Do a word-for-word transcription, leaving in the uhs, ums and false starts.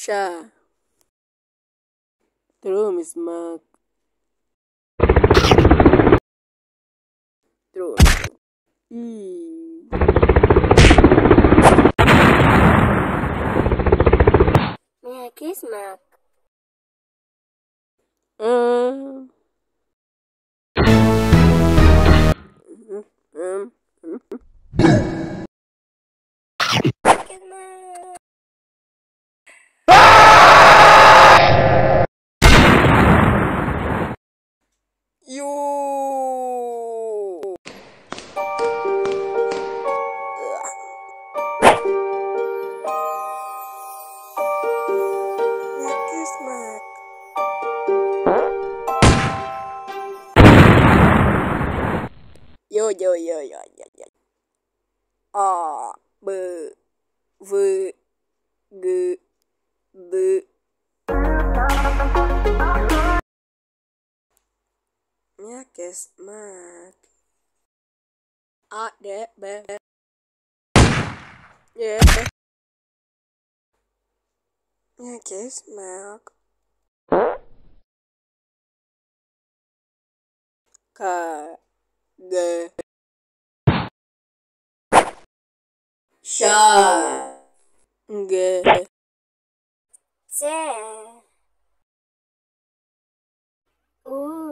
Sha. The room is marked. The room is marked. E. May I kiss Mark? Um. Um. Kiss Mark. You. Kiss Mark. Yo yo yo yo yo yo. A B V G D. Mia kiss Mark. A D B. Yeah. Mia kiss Mark. K G Sha G C. U.